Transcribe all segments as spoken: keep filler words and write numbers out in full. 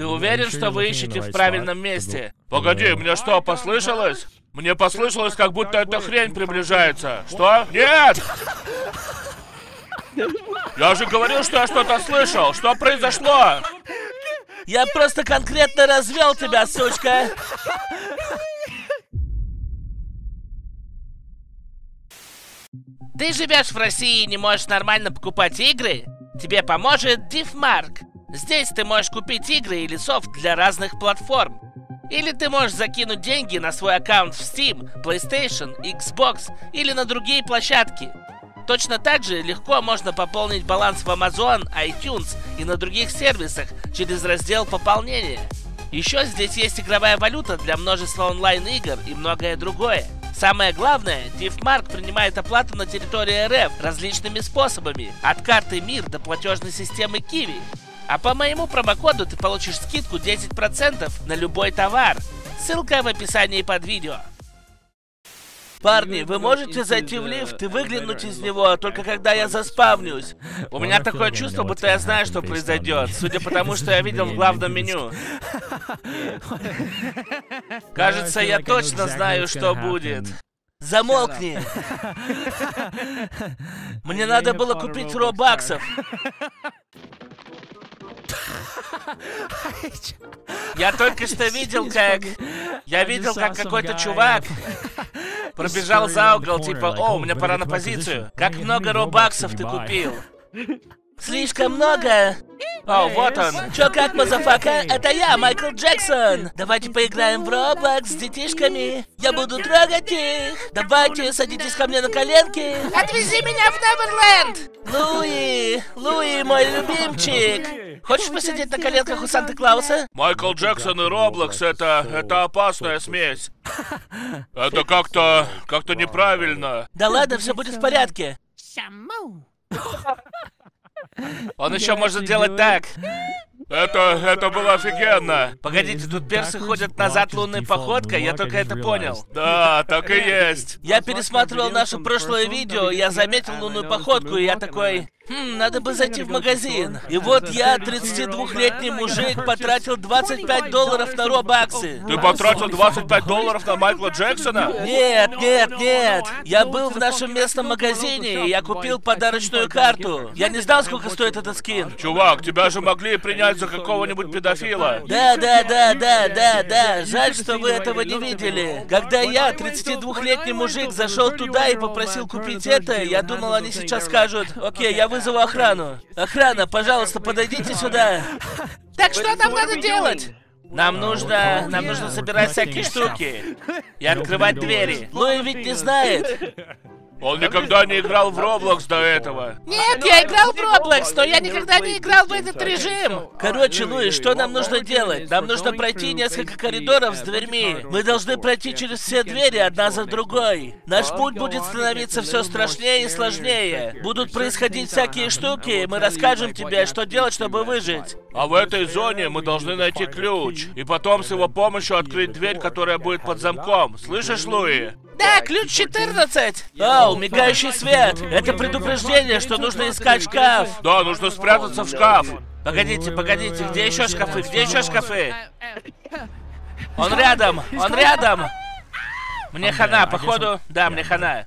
Ты уверен, что вы ищете в правильном месте? Погоди, мне что, послышалось? Мне послышалось, как будто эта хрень приближается. Что? Нет! Я же говорил, что я что-то слышал. Что произошло? Я просто конкретно развел тебя, сучка. Ты живешь в России и не можешь нормально покупать игры? Тебе поможет DivMark. Здесь ты можешь купить игры или софт для разных платформ. Или ты можешь закинуть деньги на свой аккаунт в Steam, PlayStation, Xbox или на другие площадки. Точно так же легко можно пополнить баланс в Amazon, iTunes и на других сервисах через раздел «Пополнение». Еще здесь есть игровая валюта для множества онлайн-игр и многое другое. Самое главное, DivMark принимает оплату на территории эр эф различными способами, от карты МИР до платежной системы Kiwi. А по моему промокоду ты получишь скидку десять процентов на любой товар. Ссылка в описании под видео. Парни, вы можете зайти в лифт и выглянуть из него, только когда я заспавнюсь? У меня такое чувство, будто я знаю, что произойдет, судя по тому, что я видел в главном меню. Кажется, я точно знаю, что будет. Замолкни! Мне надо было купить робаксов. Я только что видел, как... Я видел, как какой-то чувак пробежал за угол, типа, о, мне пора на позицию. Как много робаксов ты купил? Слишком много. О, вот он. Чё, как, мазафака? Это я, Майкл Джексон. Давайте поиграем в Roblox с детишками. Я буду трогать их. Давайте, садитесь ко мне на коленки. Отвези меня в Неверленд. Луи, Луи, мой любимчик. Хочешь посидеть на коленках у Санта-Клауса? Майкл Джексон и Roblox это... это опасная смесь. Это как-то... как-то неправильно. Да ладно, все будет в порядке. Он еще может делать так. Это... это было офигенно. Погодите, тут персы ходят назад лунной походкой, я только это понял. Да, так и есть. Я пересматривал наше прошлое видео, я заметил лунную походку, и я такой... Хм, надо бы зайти в магазин. И вот я, тридцатидвухлетний мужик, потратил двадцать пять долларов на робаксы. Ты потратил двадцать пять долларов на Майкла Джексона? Нет, нет, нет. Я был в нашем местном магазине, и я купил подарочную карту. Я не знал, сколько стоит этот скин. Чувак, тебя же могли принять за какого-нибудь педофила. Да, да, да, да, да, да. Жаль, что вы этого не видели. Когда я, тридцатидвухлетний мужик, зашел туда и попросил купить это, я думал, они сейчас скажут: окей, я вызову охрану. Охрана, пожалуйста, подойдите сюда. Так что нам надо делать? Нам нужно... нам нужно собирать всякие штуки и открывать двери. Луи ведь не знает. Он никогда не играл в Roblox до этого. Нет, я играл в Roblox, но я никогда не играл в этот режим. Короче, Луи, что нам нужно делать? Нам нужно пройти несколько коридоров с дверьми. Мы должны пройти через все двери одна за другой. Наш путь будет становиться все страшнее и сложнее. Будут происходить всякие штуки, и мы расскажем тебе, что делать, чтобы выжить. А в этой зоне мы должны найти ключ. И потом с его помощью открыть дверь, которая будет под замком. Слышишь, Луи? Да, ключ четырнадцать. Оу, мигающий свет. Это предупреждение, что нужно искать шкаф. Да, нужно спрятаться в шкаф. Погодите, погодите, где еще шкафы? Где еще шкафы? Он рядом, он рядом. Мне хана, походу. Да, мне хана.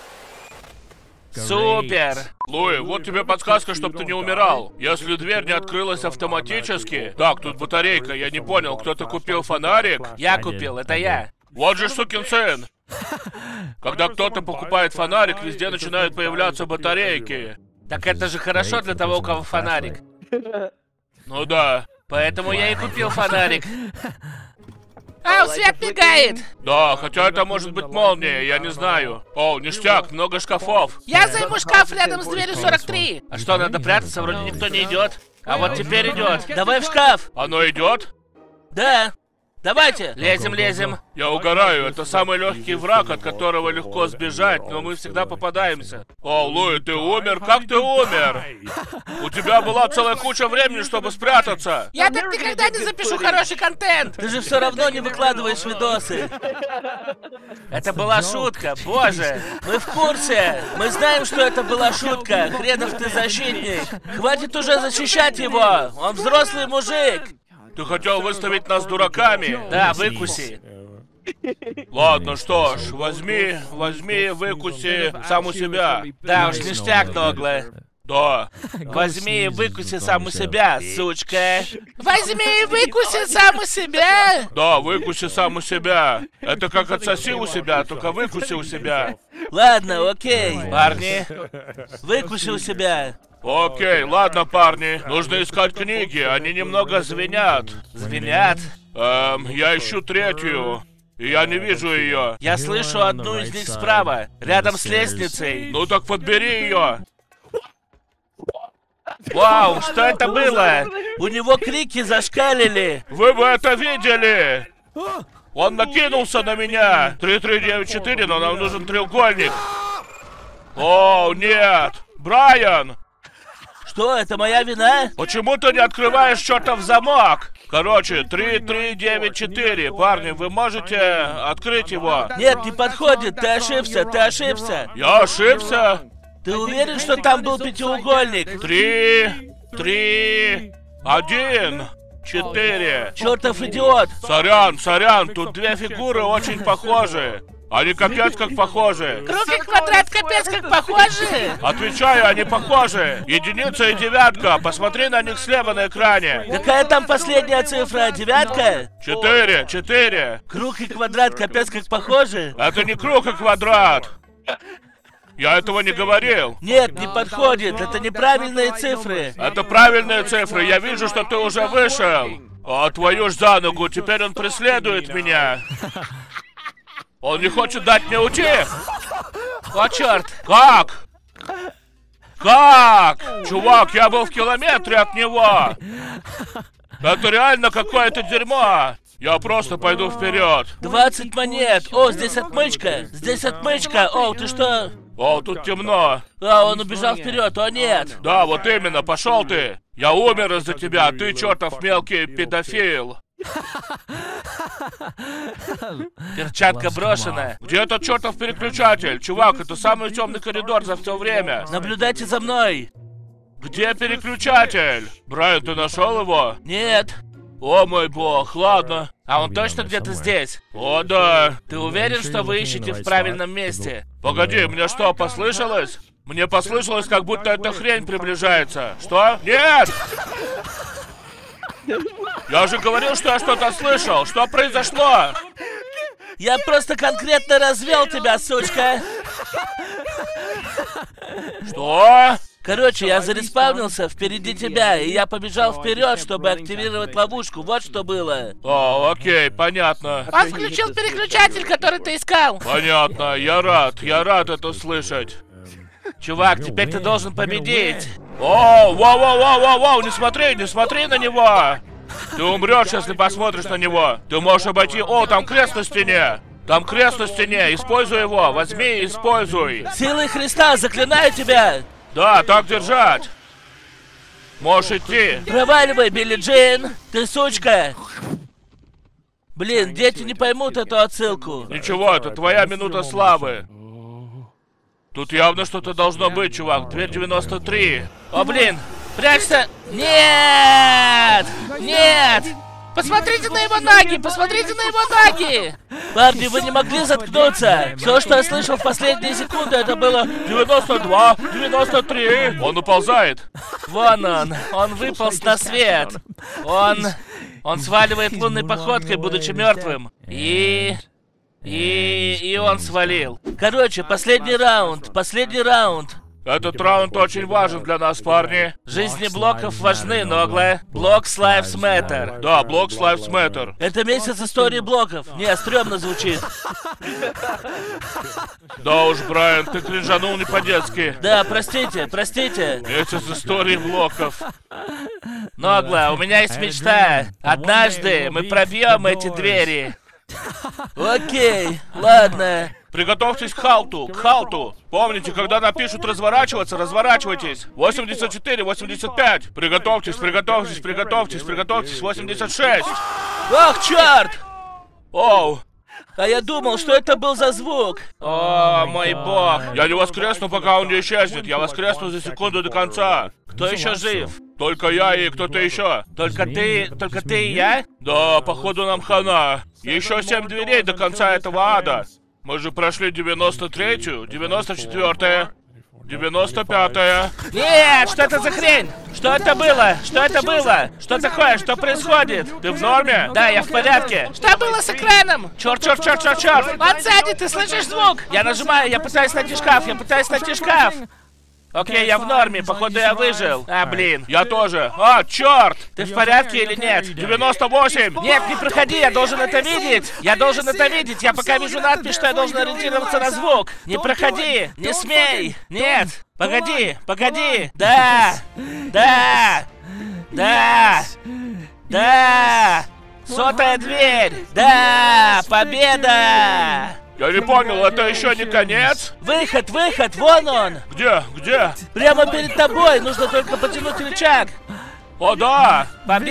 Супер! Луи, вот тебе подсказка, чтобы ты не умирал. Если дверь не открылась автоматически... Так, тут батарейка, я не понял, кто-то купил фонарик? Я купил, это я. Вот же сукин сын! Когда кто-то покупает фонарик, везде начинают появляться батарейки. Так это же хорошо для того, у кого фонарик. Ну да. Поэтому я и купил фонарик. Ау, свет мигает! Да, хотя это может быть молния, я не знаю. О, ништяк, много шкафов. Я займу шкаф рядом с дверью сорок три. А что, надо прятаться? Вроде никто не идет. А вот теперь идет. Давай в шкаф. Оно идет? Да. Давайте, лезем, лезем. Я угораю, это самый легкий враг, от которого легко сбежать, но мы всегда попадаемся. О, Луи, ты умер? Как ты умер? У тебя была целая куча времени, чтобы спрятаться. Я так никогда не запишу хороший контент. Ты же все равно не выкладываешь видосы. Это была шутка, боже. Мы в курсе. Мы знаем, что это была шутка. Хренов ты защитник. Хватит уже защищать его. Он взрослый мужик. Ты хотел выставить нас дураками? Да, выкуси. Ладно, что ж, возьми, возьми, выкуси сам у себя. Да уж, ништяк, Ногле. Да. Возьми и выкуси сам у себя, сучка. Возьми и выкуси сам у себя. Да, выкуси сам у себя. Это как отсоси у себя, только выкуси у себя. Ладно, окей, парни. Выкуси у себя. Окей, ладно, парни. Нужно искать книги, они немного звенят. Звенят? Эм, я ищу третью. И я не вижу ее. Я слышу одну из них справа, рядом с лестницей. Ну так подбери ее. Вау, что это было? У него крики зашкалили. Вы бы это видели? Он накинулся на меня. три три девять четыре, но нам нужен треугольник. О, нет. Брайан! Что, это моя вина? Почему ты не открываешь чертов замок? Короче, три три девять четыре. Парни, вы можете открыть его? Нет, не подходит. Ты ошибся, ты ошибся. Я ошибся? Ты уверен, что там был пятиугольник? Три, три, один, четыре. Чертов идиот. Сорян, сорян, тут две фигуры очень похожи. Они капец как похожи. Круг и квадрат капец как похожи. Отвечаю, они похожи. Единица и девятка. Посмотри на них слева на экране. Какая там последняя цифра? Девятка? Четыре, четыре. Круг и квадрат капец как похожи. Это не круг и квадрат. Я этого не говорил. Нет, не подходит. Это неправильные цифры. Это правильные цифры. Я вижу, что ты уже вышел. А твою ж за ногу, теперь он преследует меня. Он не хочет дать мне уйти. О, черт. Как? Как? Чувак, я был в километре от него. Это реально какое-то дерьмо. Я просто пойду вперед. двадцать монет. О, здесь отмычка. Здесь отмычка. О, ты что? О, тут темно. А, он убежал вперед. О, нет. Да, вот именно, пошел ты. Я умер из-за тебя, а ты чертов мелкий педофил. Перчатка брошена. Где этот чертов переключатель? Чувак, это самый темный коридор за все время. Наблюдайте за мной. Где переключатель? Брайан, ты нашел его? Нет. О мой бог, ладно. А он точно где-то здесь? О да. Ты уверен, что вы ищете в правильном месте? Погоди, мне что, послышалось? Мне послышалось, как будто эта хрень приближается. Что? Нет! Я же говорил, что я что-то слышал. Что произошло? Я просто конкретно развел тебя, сучка. Что? Короче, я зареспавнился впереди тебя, и я побежал вперед, чтобы активировать ловушку. Вот что было. О, окей, понятно. Он включил переключатель, который ты искал. Понятно, я рад, я рад это слышать. Чувак, теперь ты должен победить. О, воу, воу, воу, воу, воу, не смотри, не смотри на него. Ты умрешь, если посмотришь на него. Ты можешь обойти... О, там крест на стене. Там крест на стене, используй его, возьми и используй. Силой Христа, заклинаю тебя. Да, так держать. Можешь идти. Проваливай, Билли Джин. Ты сучка. Блин, дети не поймут эту отсылку. Ничего, это твоя минута славы. Тут явно что-то должно быть, чувак. Дверь девяносто три. О, блин. Прячься. Нет! Нет! Посмотрите на его ноги! Посмотрите на его ноги! Парни, вы не могли заткнуться? Все, что я слышал в последние секунды, это было девяносто два, девяносто три. Он уползает. Вон он. Он выполз на свет. Он... Он сваливает лунной походкой, будучи мертвым. И... И... И он свалил. Короче, последний раунд. Последний раунд. Этот раунд очень важен для нас, парни. Жизни блоков важны, Ногле. Blocks Lives Matter. Да, Blocks Lives Matter. Это месяц истории блоков. Не, стрёмно звучит. Да уж, Брайан, ты кринжанул не по-детски. Да, простите, простите. Месяц истории блоков. Ногле, у меня есть мечта. Однажды мы пробьем эти двери. Окей, ладно. Приготовьтесь к халту, к халту. Помните, когда напишут разворачиваться, разворачивайтесь. восемьдесят четыре, восемьдесят пять. Приготовьтесь, приготовьтесь, приготовьтесь, приготовьтесь. восемьдесят шесть. Ох, черт! Оу. А я думал, что это был за звук. О, мой бог. Я не воскресну, пока он не исчезнет. Я воскресну за секунду до конца. Кто еще жив? Только я и кто-то еще. Только ты, только ты и я? Да, походу нам хана. Еще семь дверей до конца этого ада. Мы же прошли девяносто третью, девяносто четвёртая, девяносто пятая. Нет, что это за хрень? Что это было? Что это было? Что такое? Что происходит? Ты в норме? Да, я в порядке. Что было с экраном? Черт, черт, черт, черт, черт. Вот сзади, ты слышишь звук? Я нажимаю, я пытаюсь найти шкаф, я пытаюсь найти шкаф. Окей, я в норме, походу я выжил. А, блин. Я тоже. А, черт! Ты в порядке или нет? девяносто восемь! Нет, не проходи, я должен это видеть! Я должен это видеть! Я пока вижу надпись, что я должен ориентироваться на звук! Не проходи! Не смей! Нет! Погоди! Погоди! Да! Да! Да! Да! Сотая дверь! Да! Победа! Я не понял, это еще не конец? Выход, выход, вон он! Где? Где? Прямо перед тобой, нужно только потянуть рычаг! О, да!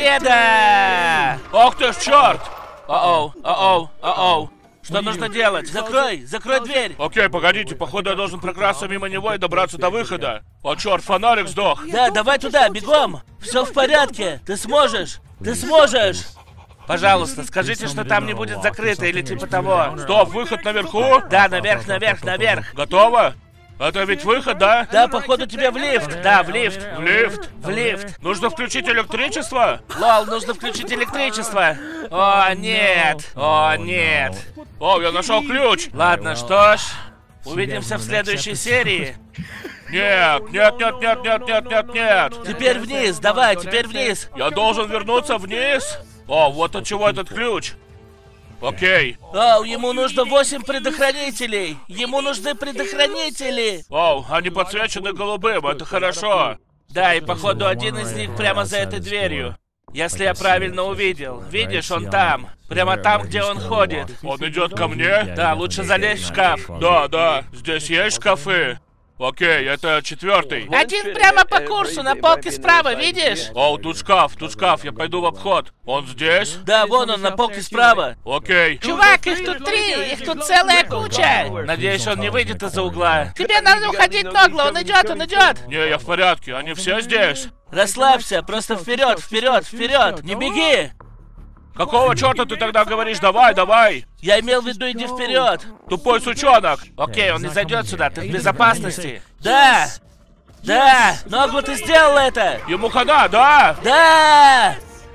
Победа! Ох ты ж черт! О-оу, о-оу, о-оу. Что нужно делать? Закрой, закрой дверь! Окей, погодите, походу я должен прокрасться мимо него и добраться до выхода. О, черт, фонарик сдох. Да, давай туда, бегом! Все в порядке, ты сможешь! Ты сможешь! Пожалуйста, скажите, что там не будет закрыто или типа того. Стоп, выход наверху? Да, наверх, наверх, наверх. Готово? Это ведь выход, да? Да, походу тебе в лифт. Да, в лифт. В лифт? В лифт. Нужно включить электричество? Лол, нужно включить электричество. О, нет. О, нет. О, я нашел ключ. Ладно, что ж. Увидимся в следующей серии. Нет, нет, нет, нет, нет, нет, нет, нет. Теперь вниз, давай, теперь вниз. Я должен вернуться вниз? О, вот от чего этот ключ. Окей. Оу, ему нужно восемь предохранителей. Ему нужны предохранители. Оу, они подсвечены голубым, это хорошо. Да, и походу один из них прямо за этой дверью. Если я правильно увидел. Видишь, он там. Прямо там, где он ходит. Он идет ко мне? Да, лучше залезь в шкаф. Да, да. Здесь есть шкафы? Окей, это четвертый. Один прямо по курсу, на полке справа, видишь? О, тут шкаф, тут шкаф, я пойду в обход. Он здесь? Да, вон он, на полке справа. Окей. Чувак, их тут три, их тут целая куча. Надеюсь, он не выйдет из-за угла. Тебе надо уходить нагло, он идет, он идет. Не, я в порядке, они все здесь? Расслабься, просто вперед, вперед, вперед, не беги. Какого черта ты тогда говоришь? Давай, давай! Я имел в виду, иди вперед! Тупой сучонок! Окей, он не зайдет сюда, ты в безопасности. Да! Да! Ногу, ты сделал это! Ему хана, да? Да!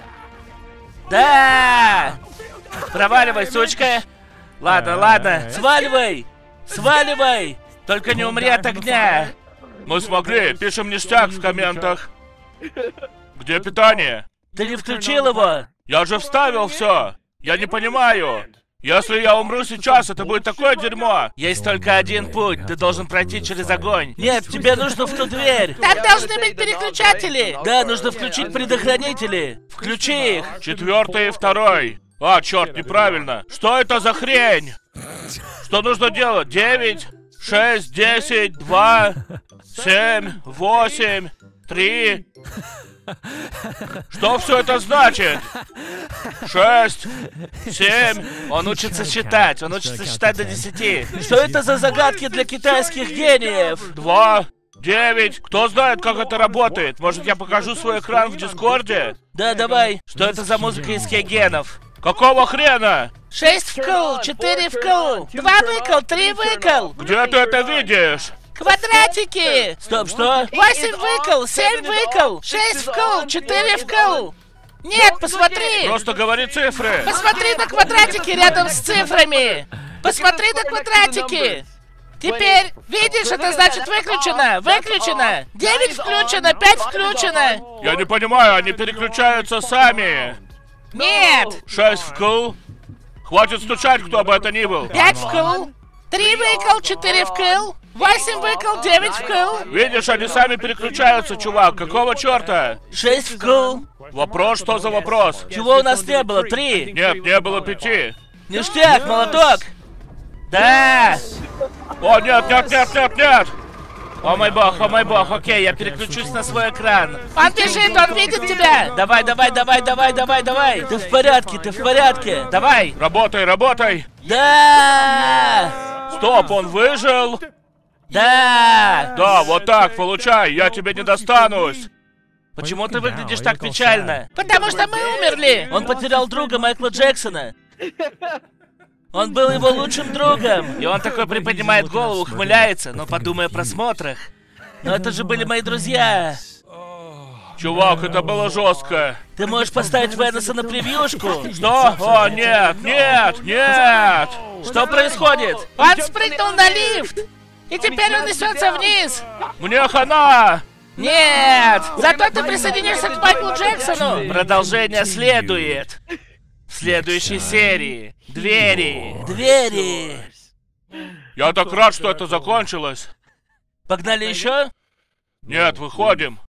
Да! Проваливай, сучка! Ладно, ладно, сваливай! Сваливай! Только не умри от огня! Мы смогли, пишем ништяк в комментах. Где питание? Ты не включил его? Я же вставил все! Я не понимаю! Если я умру сейчас, это будет такое дерьмо! Есть только один путь, ты должен пройти через огонь. Нет, тебе нужно в ту дверь. Там должны быть переключатели. Да, нужно включить предохранители. Включи их. Четвертый и второй. А, черт, неправильно. Что это за хрень? Что нужно делать? Девять, шесть, десять, два, семь, восемь, три... Что все это значит? Шесть, семь. Он учится считать, он учится считать до десяти. Что это за загадки для китайских гениев? Два, девять. Кто знает, как это работает? Может, я покажу свой экран в Дискорде? Да, давай. Что это за музыка из кегенов? Какого хрена? Шесть вкл, четыре вкл, два выкл, три выкл. Где ты это видишь? Квадратики! Стоп, что? Восемь выкл, семь выкл, шесть вкл, четыре вкл. Нет, посмотри! Просто говори цифры. Посмотри на квадратики рядом с цифрами. Посмотри на квадратики. Теперь, видишь, это значит выключено, выключено. Девять включено, пять включено. Я не понимаю, они переключаются сами. Нет. Шесть вкл. Хватит стучать, кто бы это ни был. Пять вкл. Три выкл, четыре вкл. Восемь выкл, девять вкл. Видишь, они сами переключаются, чувак. Какого черта? Шесть вкл. Вопрос, что за вопрос? Чего у нас не было? Три. Нет, не было пяти. Ништяк, молоток. Да. О, нет, нет, нет, нет, нет. О мой бог, о мой бог, окей, я переключусь на свой экран. Он бежит, он видит тебя! Давай, давай, давай, давай, давай, давай! Ты в порядке, ты в порядке! Давай! Работай, работай! Да! Стоп, он выжил? Да! Да, вот так, получай, я тебе не достанусь. Почему ты выглядишь так печально? Потому что мы умерли! Он потерял друга Майкла Джексона. Он был его лучшим другом. И он такой приподнимает голову, ухмыляется, но подумай о просмотрах. Но это же были мои друзья. Чувак, это было жестко. Ты можешь поставить Венеса на превьюшку? Что? О, нет, нет, нет! Что происходит? Он спрыгнул на лифт! И теперь он несется вниз! Мне хана! Нет! Зато ты присоединишься к Майклу Джексону! Продолжение следует. В следующей серии. Двери. Двери. Я так рад, что это закончилось. Погнали еще? Нет, выходим.